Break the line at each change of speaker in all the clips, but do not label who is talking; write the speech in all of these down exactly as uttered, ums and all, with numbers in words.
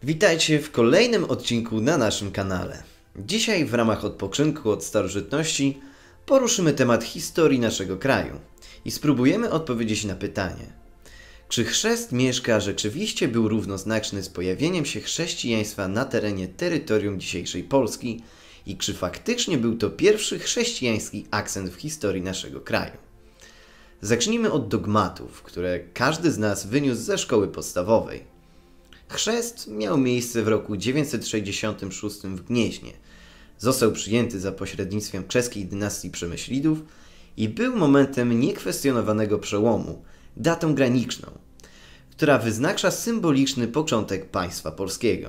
Witajcie w kolejnym odcinku na naszym kanale. Dzisiaj w ramach odpoczynku od starożytności poruszymy temat historii naszego kraju i spróbujemy odpowiedzieć na pytanie: czy chrzest Mieszka rzeczywiście był równoznaczny z pojawieniem się chrześcijaństwa na terenie terytorium dzisiejszej Polski i czy faktycznie był to pierwszy chrześcijański akcent w historii naszego kraju? Zacznijmy od dogmatów, które każdy z nas wyniósł ze szkoły podstawowej. Chrzest miał miejsce w roku dziewięćset sześćdziesiątym szóstym w Gnieźnie. Został przyjęty za pośrednictwem czeskiej dynastii Przemyślidów i był momentem niekwestionowanego przełomu, datą graniczną, która wyznacza symboliczny początek państwa polskiego.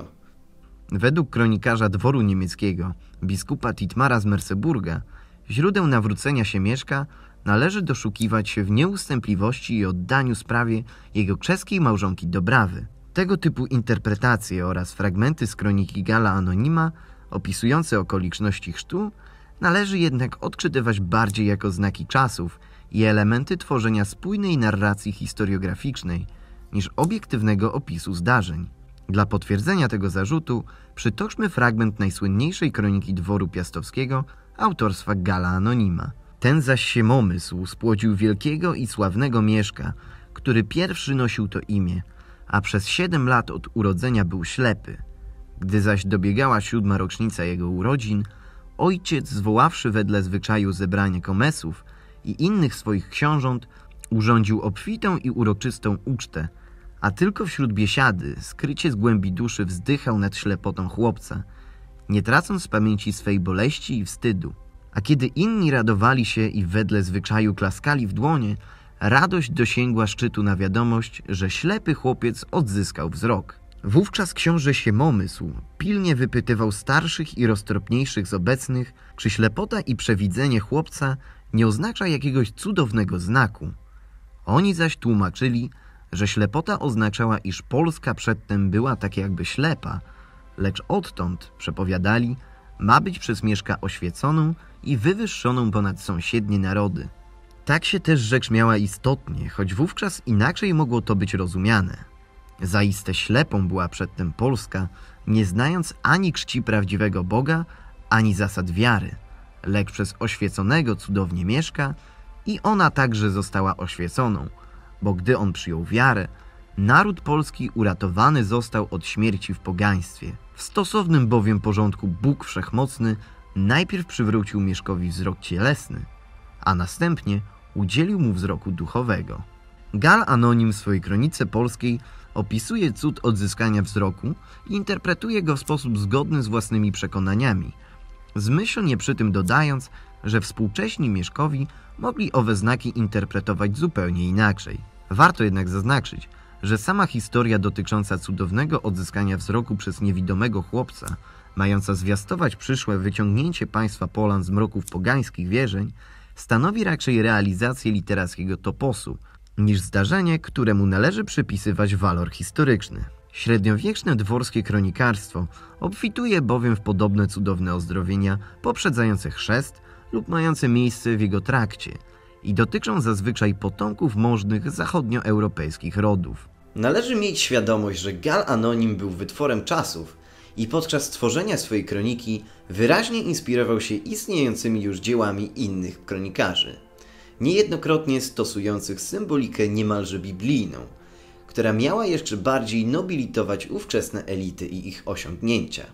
Według kronikarza dworu niemieckiego, biskupa Titmara z Merseburga, źródeł nawrócenia się Mieszka należy doszukiwać się w nieustępliwości i oddaniu sprawie jego czeskiej małżonki Dobrawy. Tego typu interpretacje oraz fragmenty z kroniki Galla Anonima opisujące okoliczności chrztu należy jednak odczytywać bardziej jako znaki czasów i elementy tworzenia spójnej narracji historiograficznej niż obiektywnego opisu zdarzeń. Dla potwierdzenia tego zarzutu przytoczmy fragment najsłynniejszej kroniki dworu piastowskiego autorstwa Galla Anonima. Ten zaś siemomysł spłodził wielkiego i sławnego Mieszka, który pierwszy nosił to imię, a przez siedem lat od urodzenia był ślepy. Gdy zaś dobiegała siódma rocznica jego urodzin, ojciec, zwoławszy wedle zwyczaju zebranie komesów i innych swoich książąt, urządził obfitą i uroczystą ucztę, a tylko wśród biesiady, skrycie z głębi duszy, wzdychał nad ślepotą chłopca, nie tracąc z pamięci swej boleści i wstydu. A kiedy inni radowali się i wedle zwyczaju klaskali w dłonie, radość dosięgła szczytu na wiadomość, że ślepy chłopiec odzyskał wzrok. Wówczas książę Siemomysł pilnie wypytywał starszych i roztropniejszych z obecnych, czy ślepota i przewidzenie chłopca nie oznacza jakiegoś cudownego znaku. Oni zaś tłumaczyli, że ślepota oznaczała, iż Polska przedtem była tak jakby ślepa, lecz odtąd, przepowiadali, ma być przez Mieszka oświeconą i wywyższoną ponad sąsiednie narody. Tak się też rzecz miała istotnie, choć wówczas inaczej mogło to być rozumiane. Zaiste ślepą była przedtem Polska, nie znając ani czci prawdziwego Boga, ani zasad wiary, lecz przez oświeconego cudownie Mieszka i ona także została oświeconą, bo gdy on przyjął wiarę, naród polski uratowany został od śmierci w pogaństwie. W stosownym bowiem porządku Bóg Wszechmocny najpierw przywrócił Mieszkowi wzrok cielesny, a następnie udzielił mu wzroku duchowego. Gall Anonim w swojej kronice polskiej opisuje cud odzyskania wzroku i interpretuje go w sposób zgodny z własnymi przekonaniami, zmyślnie przy tym dodając, że współcześni Mieszkowi mogli owe znaki interpretować zupełnie inaczej. Warto jednak zaznaczyć, że sama historia dotycząca cudownego odzyskania wzroku przez niewidomego chłopca, mająca zwiastować przyszłe wyciągnięcie państwa Polan z mroków pogańskich wierzeń, stanowi raczej realizację literackiego toposu, niż zdarzenie, któremu należy przypisywać walor historyczny. Średniowieczne dworskie kronikarstwo obfituje bowiem w podobne cudowne ozdrowienia poprzedzające chrzest lub mające miejsce w jego trakcie i dotyczą zazwyczaj potomków możnych zachodnioeuropejskich rodów.
Należy mieć świadomość, że Gall Anonim był wytworem czasów i podczas tworzenia swojej kroniki wyraźnie inspirował się istniejącymi już dziełami innych kronikarzy, niejednokrotnie stosujących symbolikę niemalże biblijną, która miała jeszcze bardziej nobilitować ówczesne elity i ich osiągnięcia.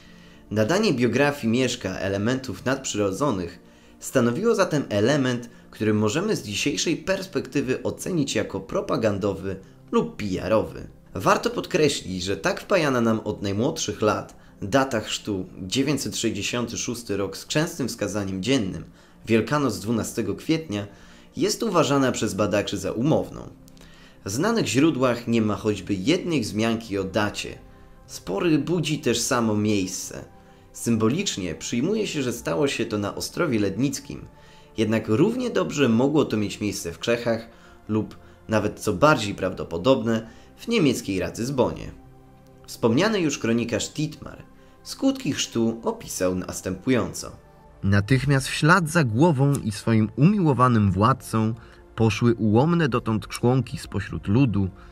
Nadanie biografii Mieszka elementów nadprzyrodzonych stanowiło zatem element, który możemy z dzisiejszej perspektywy ocenić jako propagandowy lub P R owy. Warto podkreślić, że tak wpajana nam od najmłodszych lat data chrztu dziewięćset sześćdziesiąty szósty rok z częstym wskazaniem dziennym, Wielkanoc dwunastego kwietnia, jest uważana przez badaczy za umowną. W znanych źródłach nie ma choćby jednej wzmianki o dacie. Spory budzi też samo miejsce. Symbolicznie przyjmuje się, że stało się to na Ostrowie Lednickim, jednak równie dobrze mogło to mieć miejsce w Czechach lub, nawet co bardziej prawdopodobne, w niemieckiej Ratyzbonie. Wspomniany już kronikarz Titmar skutki chrztu opisał następująco.
Natychmiast w ślad za głową i swoim umiłowanym władcą poszły ułomne dotąd członki spośród ludu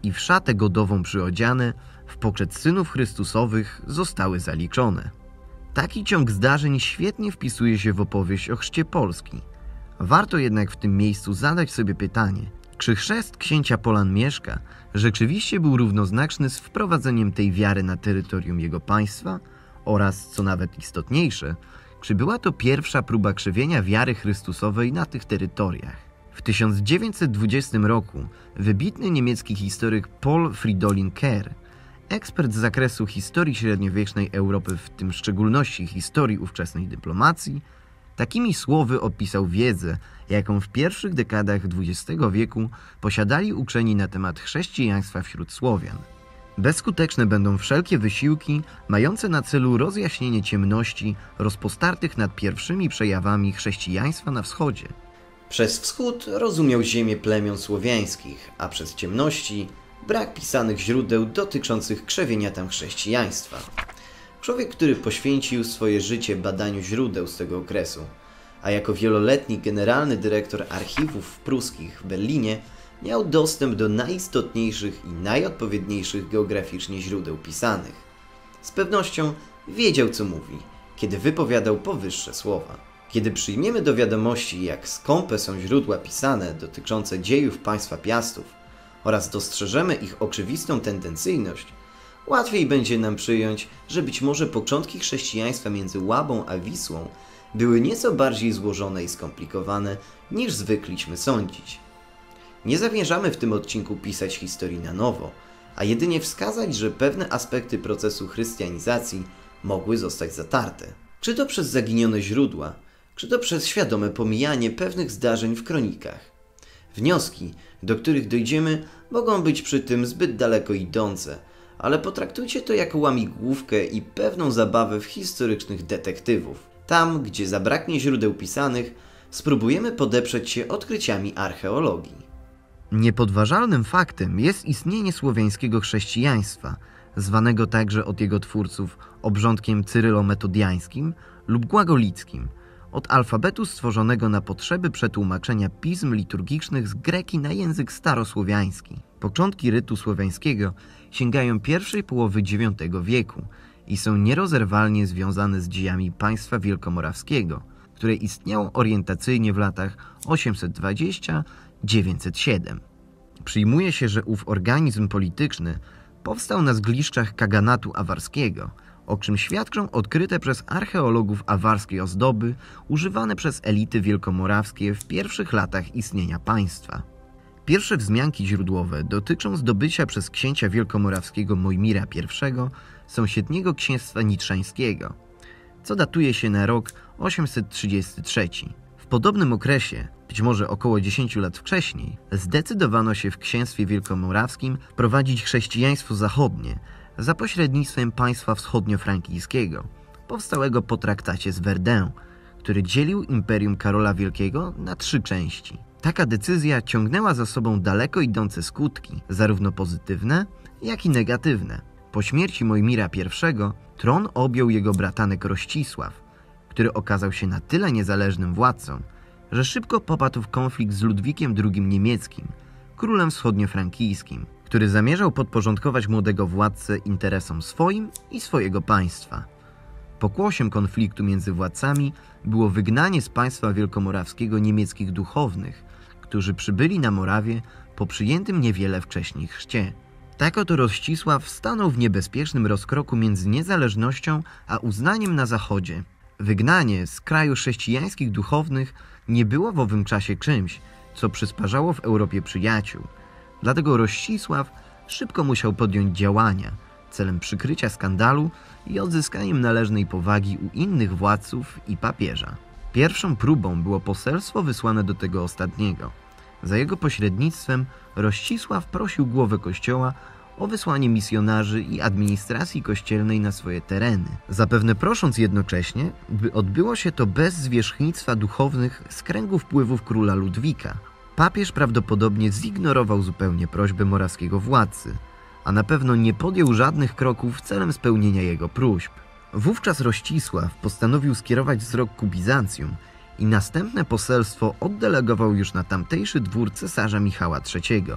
i w szatę godową przyodziane, w poczet synów Chrystusowych zostały zaliczone. Taki ciąg zdarzeń świetnie wpisuje się w opowieść o chrzcie Polski. Warto jednak w tym miejscu zadać sobie pytanie, czy chrzest księcia Polan Mieszka rzeczywiście był równoznaczny z wprowadzeniem tej wiary na terytorium jego państwa oraz, co nawet istotniejsze, czy była to pierwsza próba krzewienia wiary chrystusowej na tych terytoriach. W tysiąc dziewięćset dwudziestym roku wybitny niemiecki historyk Paul Fridolin Kerr, ekspert z zakresu historii średniowiecznej Europy, w tym w szczególności historii ówczesnej dyplomacji, takimi słowy opisał wiedzę, jaką w pierwszych dekadach dwudziestego wieku posiadali uczeni na temat chrześcijaństwa wśród Słowian. Bezskuteczne będą wszelkie wysiłki mające na celu rozjaśnienie ciemności rozpostartych nad pierwszymi przejawami chrześcijaństwa na wschodzie.
Przez wschód rozumiał ziemię plemion słowiańskich, a przez ciemności brak pisanych źródeł dotyczących krzewienia tam chrześcijaństwa. Człowiek, który poświęcił swoje życie badaniu źródeł z tego okresu, a jako wieloletni generalny dyrektor archiwów pruskich w Berlinie miał dostęp do najistotniejszych i najodpowiedniejszych geograficznie źródeł pisanych. Z pewnością wiedział, co mówi, kiedy wypowiadał powyższe słowa. Kiedy przyjmiemy do wiadomości, jak skąpe są źródła pisane dotyczące dziejów państwa Piastów oraz dostrzeżemy ich oczywistą tendencyjność, łatwiej będzie nam przyjąć, że być może początki chrześcijaństwa między Łabą a Wisłą były nieco bardziej złożone i skomplikowane, niż zwykliśmy sądzić. Nie zamierzamy w tym odcinku pisać historii na nowo, a jedynie wskazać, że pewne aspekty procesu chrystianizacji mogły zostać zatarte. Czy to przez zaginione źródła, czy to przez świadome pomijanie pewnych zdarzeń w kronikach. Wnioski, do których dojdziemy, mogą być przy tym zbyt daleko idące, ale potraktujcie to jako łamigłówkę i pewną zabawę w historycznych detektywów. Tam, gdzie zabraknie źródeł pisanych, spróbujemy podeprzeć się odkryciami archeologii.
Niepodważalnym faktem jest istnienie słowiańskiego chrześcijaństwa, zwanego także od jego twórców obrządkiem cyrylo-metodiańskim lub głagolickim, od alfabetu stworzonego na potrzeby przetłumaczenia pism liturgicznych z greki na język starosłowiański. Początki rytu słowiańskiego sięgają pierwszej połowy dziewiątego wieku i są nierozerwalnie związane z dziejami państwa wielkomorawskiego, które istniało orientacyjnie w latach osiemset dwadzieścia do dziewięćset siedem. Przyjmuje się, że ów organizm polityczny powstał na zgliszczach kaganatu awarskiego, o czym świadczą odkryte przez archeologów awarskie ozdoby używane przez elity wielkomorawskie w pierwszych latach istnienia państwa. Pierwsze wzmianki źródłowe dotyczą zdobycia przez księcia wielkomorawskiego Mojmira I sąsiedniego księstwa nitrzańskiego, co datuje się na rok osiemset trzydziesty trzeci. W podobnym okresie, być może około dziesięć lat wcześniej, zdecydowano się w księstwie wielkomorawskim prowadzić chrześcijaństwo zachodnie za pośrednictwem państwa wschodniofrankijskiego, powstałego po traktacie z Verdun, który dzielił Imperium Karola Wielkiego na trzy części. Taka decyzja ciągnęła za sobą daleko idące skutki, zarówno pozytywne, jak i negatywne. Po śmierci Mojmira I tron objął jego bratanek Rościsław, który okazał się na tyle niezależnym władcą, że szybko popadł w konflikt z Ludwikiem drugim Niemieckim, królem wschodniofrankijskim, który zamierzał podporządkować młodego władcę interesom swoim i swojego państwa. Pokłosiem konfliktu między władcami było wygnanie z państwa wielkomorawskiego niemieckich duchownych, którzy przybyli na Morawię po przyjętym niewiele wcześniej chrzcie. Tak oto Rościsław stanął w niebezpiecznym rozkroku między niezależnością a uznaniem na zachodzie. Wygnanie z kraju chrześcijańskich duchownych nie było w owym czasie czymś, co przysparzało w Europie przyjaciół. Dlatego Rościsław szybko musiał podjąć działania celem przykrycia skandalu i odzyskaniem należnej powagi u innych władców i papieża. Pierwszą próbą było poselstwo wysłane do tego ostatniego. Za jego pośrednictwem Rościsław prosił głowę kościoła o wysłanie misjonarzy i administracji kościelnej na swoje tereny, zapewne prosząc jednocześnie, by odbyło się to bez zwierzchnictwa duchownych z kręgu wpływów króla Ludwika. Papież prawdopodobnie zignorował zupełnie prośbę morawskiego władcy, a na pewno nie podjął żadnych kroków celem spełnienia jego próśb. Wówczas Rościsław postanowił skierować wzrok ku Bizancjum i następne poselstwo oddelegował już na tamtejszy dwór cesarza Michała trzeciego.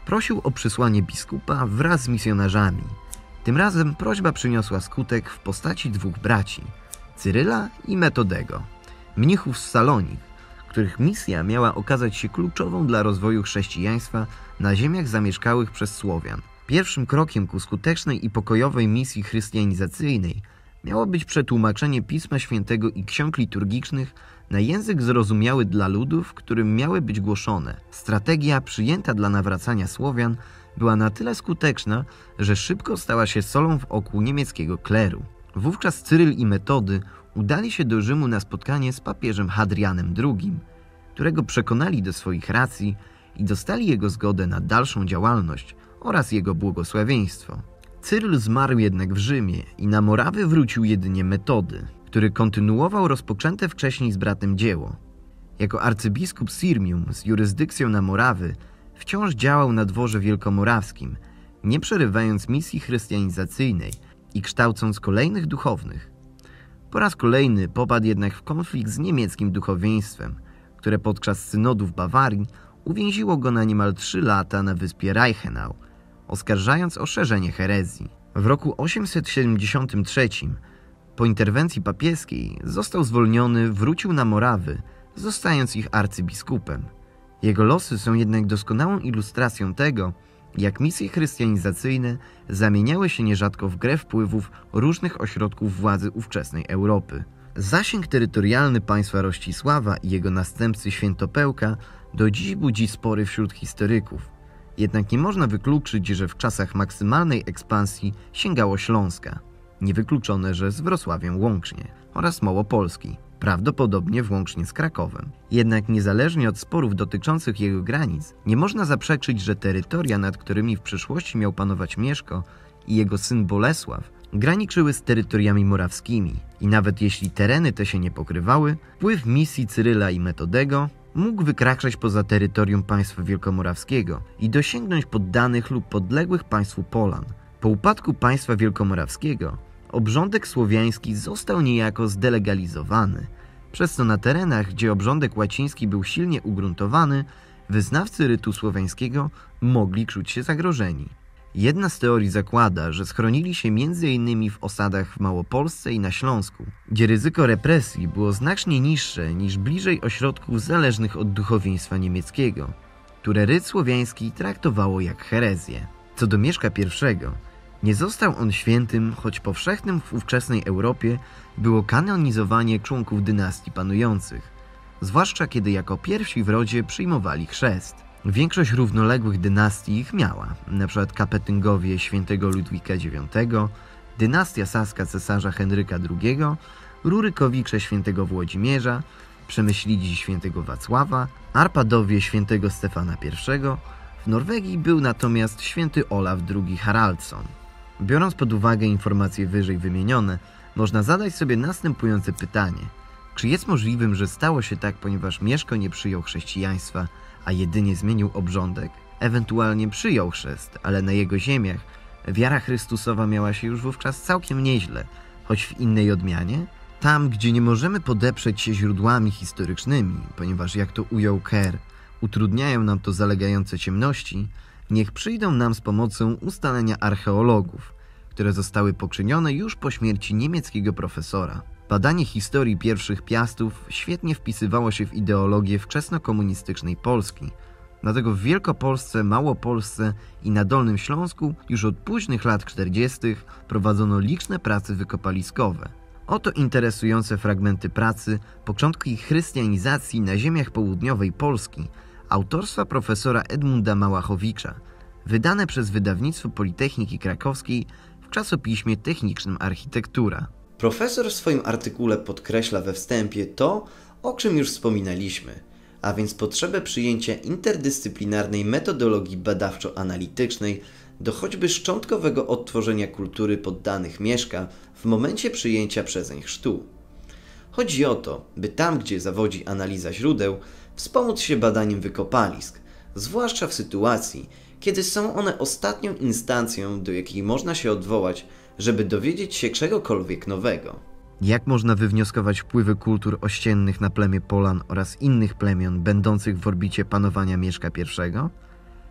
Prosił o przysłanie biskupa wraz z misjonarzami. Tym razem prośba przyniosła skutek w postaci dwóch braci, Cyryla i Metodego, mnichów z Salonik, których misja miała okazać się kluczową dla rozwoju chrześcijaństwa na ziemiach zamieszkałych przez Słowian. Pierwszym krokiem ku skutecznej i pokojowej misji chrystianizacyjnej miało być przetłumaczenie Pisma Świętego i ksiąg liturgicznych na język zrozumiały dla ludów, którym miały być głoszone. Strategia przyjęta dla nawracania Słowian była na tyle skuteczna, że szybko stała się solą w oku niemieckiego kleru. Wówczas Cyryl i Metody udali się do Rzymu na spotkanie z papieżem Hadrianem drugim, którego przekonali do swoich racji i dostali jego zgodę na dalszą działalność oraz jego błogosławieństwo. Cyryl zmarł jednak w Rzymie i na Morawy wrócił jedynie Metody, który kontynuował rozpoczęte wcześniej z bratem dzieło. Jako arcybiskup Sirmium z jurysdykcją na Morawy wciąż działał na dworze wielkomorawskim, nie przerywając misji chrystianizacyjnej i kształcąc kolejnych duchownych. Po raz kolejny popadł jednak w konflikt z niemieckim duchowieństwem, które podczas synodu w Bawarii uwięziło go na niemal trzy lata na wyspie Reichenau, oskarżając o szerzenie herezji. W roku osiemset siedemdziesiątym trzecim, po interwencji papieskiej, został zwolniony, wrócił na Morawy, zostając ich arcybiskupem. Jego losy są jednak doskonałą ilustracją tego, jak misje chrystianizacyjne zamieniały się nierzadko w grę wpływów różnych ośrodków władzy ówczesnej Europy. Zasięg terytorialny państwa Rościsława i jego następcy Świętopełka do dziś budzi spory wśród historyków. Jednak nie można wykluczyć, że w czasach maksymalnej ekspansji sięgało Śląska. Niewykluczone, że z Wrocławiem łącznie oraz Małopolski, prawdopodobnie włącznie z Krakowem. Jednak niezależnie od sporów dotyczących jego granic, nie można zaprzeczyć, że terytoria, nad którymi w przyszłości miał panować Mieszko i jego syn Bolesław, graniczyły z terytoriami morawskimi i nawet jeśli tereny te się nie pokrywały, wpływ misji Cyryla i Metodego mógł wykraczać poza terytorium państwa wielkomorawskiego i dosięgnąć poddanych lub podległych państwu Polan. Po upadku państwa wielkomorawskiego obrządek słowiański został niejako zdelegalizowany, przez co na terenach, gdzie obrządek łaciński był silnie ugruntowany, wyznawcy rytu słowiańskiego mogli czuć się zagrożeni. Jedna z teorii zakłada, że schronili się między innymi w osadach w Małopolsce i na Śląsku, gdzie ryzyko represji było znacznie niższe niż bliżej ośrodków zależnych od duchowieństwa niemieckiego, które ryt słowiański traktowało jak herezję. Co do Mieszka pierwszego, nie został on świętym, choć powszechnym w ówczesnej Europie było kanonizowanie członków dynastii panujących, zwłaszcza kiedy jako pierwsi w rodzie przyjmowali chrzest. Większość równoległych dynastii ich miała, np. Kapetyngowie świętego Ludwika dziewiątego, dynastia saska cesarza Henryka drugiego, Rurykowicze świętego Włodzimierza, Przemyślidzi świętego Wacława, Arpadowie świętego Stefana pierwszego. W Norwegii był natomiast święty Olaf drugi Haraldsson. Biorąc pod uwagę informacje wyżej wymienione, można zadać sobie następujące pytanie. Czy jest możliwym, że stało się tak, ponieważ Mieszko nie przyjął chrześcijaństwa, a jedynie zmienił obrządek? Ewentualnie przyjął chrzest, ale na jego ziemiach wiara Chrystusowa miała się już wówczas całkiem nieźle, choć w innej odmianie? Tam, gdzie nie możemy podeprzeć się źródłami historycznymi, ponieważ jak to ujął Kerr, utrudniają nam to zalegające ciemności, niech przyjdą nam z pomocą ustalenia archeologów, które zostały poczynione już po śmierci niemieckiego profesora. Badanie historii pierwszych Piastów świetnie wpisywało się w ideologię wczesnokomunistycznej Polski, dlatego w Wielkopolsce, Małopolsce i na Dolnym Śląsku już od późnych lat czterdziestych prowadzono liczne prace wykopaliskowe. Oto interesujące fragmenty pracy Początki chrystianizacji na ziemiach południowej Polski autorstwa profesora Edmunda Małachowicza, wydane przez Wydawnictwo Politechniki Krakowskiej w czasopiśmie technicznym Architektura.
Profesor w swoim artykule podkreśla we wstępie to, o czym już wspominaliśmy, a więc potrzebę przyjęcia interdyscyplinarnej metodologii badawczo-analitycznej do choćby szczątkowego odtworzenia kultury poddanych Mieszka w momencie przyjęcia przezeń chrztu. Chodzi o to, by tam, gdzie zawodzi analiza źródeł, wspomóc się badaniem wykopalisk, zwłaszcza w sytuacji, kiedy są one ostatnią instancją, do jakiej można się odwołać, żeby dowiedzieć się czegokolwiek nowego.
Jak można wywnioskować wpływy kultur ościennych na plemię Polan oraz innych plemion będących w orbicie panowania Mieszka pierwszego?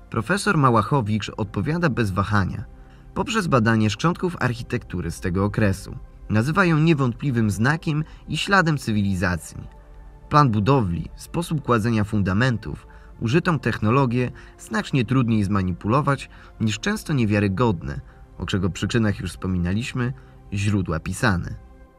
Profesor Małachowicz odpowiada bez wahania. Poprzez badanie szczątków architektury z tego okresu nazywa ją niewątpliwym znakiem i śladem cywilizacji. Plan budowli, sposób kładzenia fundamentów, użytą technologię znacznie trudniej zmanipulować niż często niewiarygodne, o czego przyczynach już wspominaliśmy, źródła pisane.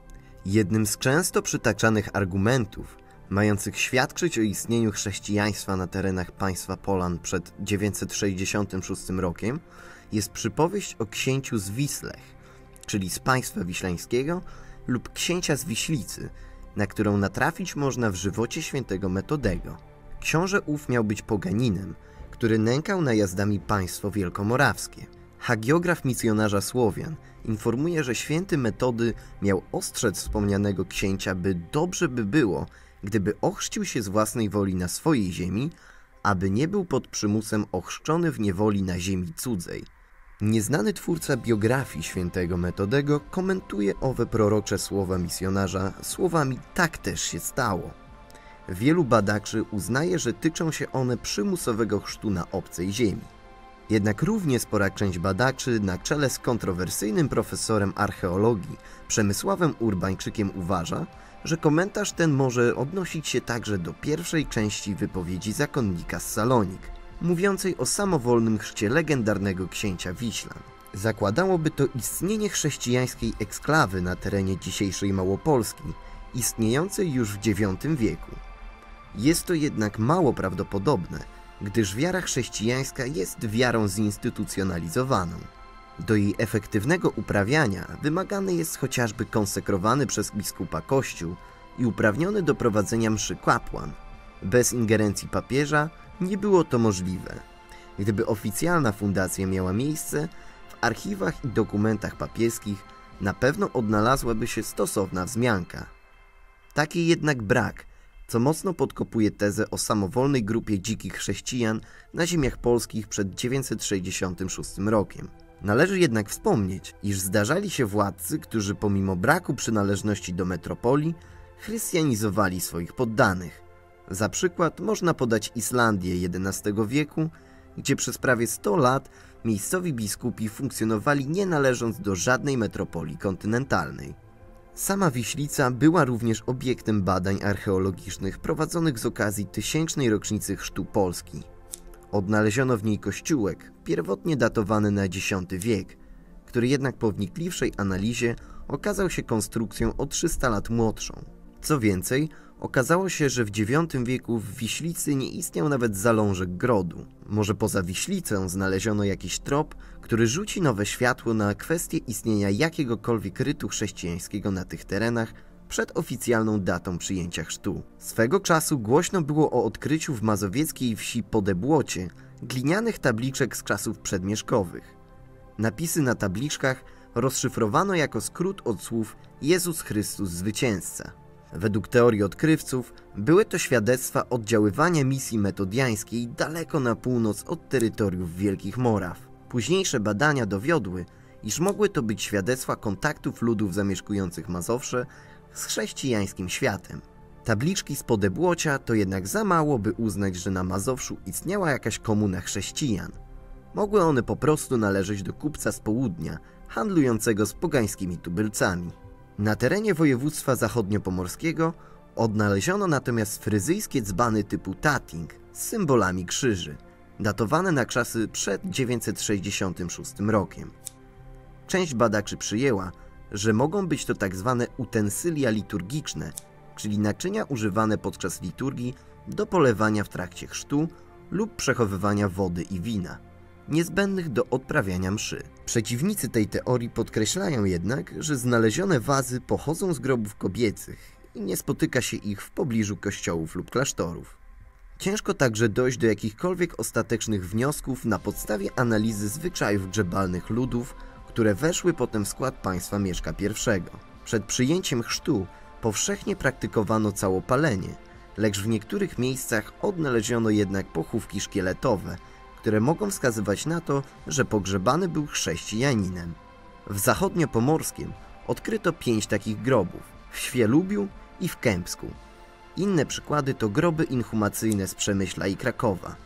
Jednym z często przytaczanych argumentów, mających świadczyć o istnieniu chrześcijaństwa na terenach państwa Polan przed dziewięćset sześćdziesiątym szóstym rokiem, jest przypowieść o księciu z Wislech, czyli z państwa wiślańskiego, lub księcia z Wiślicy, na którą natrafić można w żywocie świętego Metodego. Książę ów miał być poganinem, który nękał najazdami państwo wielkomorawskie. Hagiograf misjonarza Słowian informuje, że święty Metody miał ostrzec wspomnianego księcia, by dobrze by było, gdyby ochrzcił się z własnej woli na swojej ziemi, aby nie był pod przymusem ochrzczony w niewoli na ziemi cudzej. Nieznany twórca biografii świętego Metodego komentuje owe prorocze słowa misjonarza słowami „tak też się stało”. Wielu badaczy uznaje, że tyczą się one przymusowego chrztu na obcej ziemi. Jednak równie spora część badaczy, na czele z kontrowersyjnym profesorem archeologii Przemysławem Urbańczykiem, uważa, że komentarz ten może odnosić się także do pierwszej części wypowiedzi zakonnika z Salonik, mówiącej o samowolnym chrzcie legendarnego księcia Wiślan. Zakładałoby to istnienie chrześcijańskiej eksklawy na terenie dzisiejszej Małopolski, istniejącej już w dziewiątym wieku. Jest to jednak mało prawdopodobne, gdyż wiara chrześcijańska jest wiarą zinstytucjonalizowaną. Do jej efektywnego uprawiania wymagany jest chociażby konsekrowany przez biskupa kościół i uprawniony do prowadzenia mszy kapłan. Bez ingerencji papieża nie było to możliwe. Gdyby oficjalna fundacja miała miejsce, w archiwach i dokumentach papieskich na pewno odnalazłaby się stosowna wzmianka. Taki jednak brak, co mocno podkopuje tezę o samowolnej grupie dzikich chrześcijan na ziemiach polskich przed dziewięćset sześćdziesiątym szóstym rokiem. Należy jednak wspomnieć, iż zdarzali się władcy, którzy pomimo braku przynależności do metropolii chrystianizowali swoich poddanych. Za przykład można podać Islandię jedenastego wieku, gdzie przez prawie sto lat miejscowi biskupi funkcjonowali nie należąc do żadnej metropolii kontynentalnej. Sama Wiślica była również obiektem badań archeologicznych prowadzonych z okazji tysięcznej rocznicy chrztu Polski. Odnaleziono w niej kościółek, pierwotnie datowany na dziesiąty wiek, który jednak po wnikliwszej analizie okazał się konstrukcją o trzysta lat młodszą. Co więcej, okazało się, że w dziewiątym wieku w Wiślicy nie istniał nawet zalążek grodu. Może poza Wiślicą znaleziono jakiś trop, który rzuci nowe światło na kwestię istnienia jakiegokolwiek rytu chrześcijańskiego na tych terenach przed oficjalną datą przyjęcia chrztu. Swego czasu głośno było o odkryciu w mazowieckiej wsi Podebłocie glinianych tabliczek z czasów przedmieszkowych. Napisy na tabliczkach rozszyfrowano jako skrót od słów Jezus Chrystus Zwycięzca. Według teorii odkrywców były to świadectwa oddziaływania misji metodiańskiej daleko na północ od terytoriów Wielkich Moraw. Późniejsze badania dowiodły, iż mogły to być świadectwa kontaktów ludów zamieszkujących Mazowsze z chrześcijańskim światem. Tabliczki z Podebłocia to jednak za mało, by uznać, że na Mazowszu istniała jakaś komuna chrześcijan. Mogły one po prostu należeć do kupca z południa, handlującego z pogańskimi tubylcami. Na terenie województwa zachodniopomorskiego odnaleziono natomiast fryzyjskie dzbany typu tating z symbolami krzyży, datowane na czasy przed dziewięćset sześćdziesiątym szóstym rokiem. Część badaczy przyjęła, że mogą być to tak zwane utensylia liturgiczne, czyli naczynia używane podczas liturgii do polewania w trakcie chrztu lub przechowywania wody i wina, niezbędnych do odprawiania mszy. Przeciwnicy tej teorii podkreślają jednak, że znalezione wazy pochodzą z grobów kobiecych i nie spotyka się ich w pobliżu kościołów lub klasztorów. Ciężko także dojść do jakichkolwiek ostatecznych wniosków na podstawie analizy zwyczajów grzebalnych ludów, które weszły potem w skład państwa Mieszka pierwszego. Przed przyjęciem chrztu powszechnie praktykowano całopalenie, lecz w niektórych miejscach odnaleziono jednak pochówki szkieletowe, które mogą wskazywać na to, że pogrzebany był chrześcijaninem. W zachodniopomorskim odkryto pięć takich grobów, w Świelubiu i w Kępsku. Inne przykłady to groby inhumacyjne z Przemyśla i Krakowa.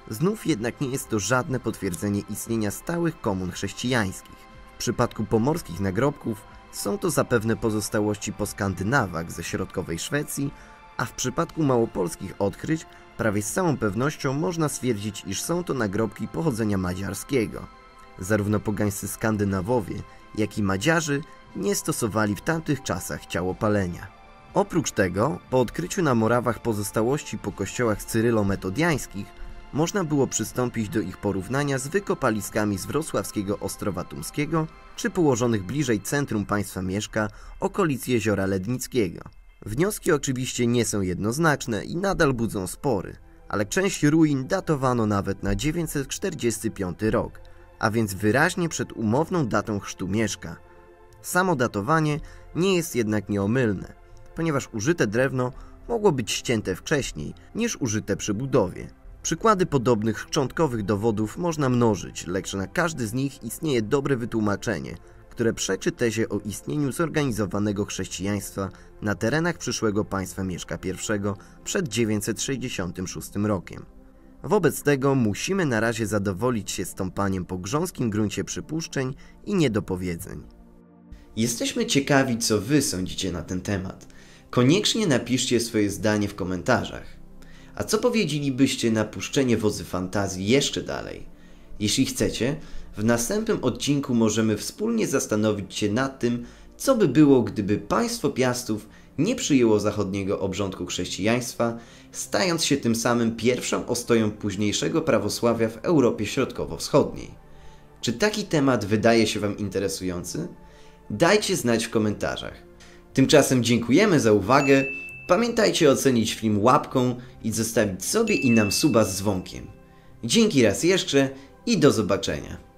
Znów jednak nie jest to żadne potwierdzenie istnienia stałych komun chrześcijańskich. W przypadku pomorskich nagrobków są to zapewne pozostałości po Skandynawach ze środkowej Szwecji, a w przypadku małopolskich odkryć prawie z całą pewnością można stwierdzić, iż są to nagrobki pochodzenia madziarskiego. Zarówno pogańscy Skandynawowie, jak i Madziarzy nie stosowali w tamtych czasach ciałopalenia. Oprócz tego, po odkryciu na Morawach pozostałości po kościołach cyrylo-metodiańskich, można było przystąpić do ich porównania z wykopaliskami z wrocławskiego Ostrowa Tumskiego, czy położonych bliżej centrum państwa Mieszka, okolic Jeziora Lednickiego. Wnioski oczywiście nie są jednoznaczne i nadal budzą spory, ale część ruin datowano nawet na dziewięćset czterdziesty piąty rok, a więc wyraźnie przed umowną datą chrztu Mieszka. Samo datowanie nie jest jednak nieomylne, ponieważ użyte drewno mogło być ścięte wcześniej niż użyte przy budowie. Przykłady podobnych szczątkowych dowodów można mnożyć, lecz na każdy z nich istnieje dobre wytłumaczenie, które przeczy tezie o istnieniu zorganizowanego chrześcijaństwa na terenach przyszłego państwa Mieszka I przed dziewięćset sześćdziesiątym szóstym rokiem. Wobec tego musimy na razie zadowolić się stąpaniem po grząskim gruncie przypuszczeń i niedopowiedzeń.
Jesteśmy ciekawi, co wy sądzicie na ten temat. Koniecznie napiszcie swoje zdanie w komentarzach. A co powiedzielibyście na puszczenie Wodzy Fantazji jeszcze dalej? Jeśli chcecie, w następnym odcinku możemy wspólnie zastanowić się nad tym, co by było, gdyby państwo Piastów nie przyjęło zachodniego obrządku chrześcijaństwa, stając się tym samym pierwszą ostoją późniejszego prawosławia w Europie Środkowo-Wschodniej. Czy taki temat wydaje się wam interesujący? Dajcie znać w komentarzach. Tymczasem dziękujemy za uwagę. Pamiętajcie ocenić film łapką i zostawić sobie i nam suba z dzwonkiem. Dzięki raz jeszcze i do zobaczenia.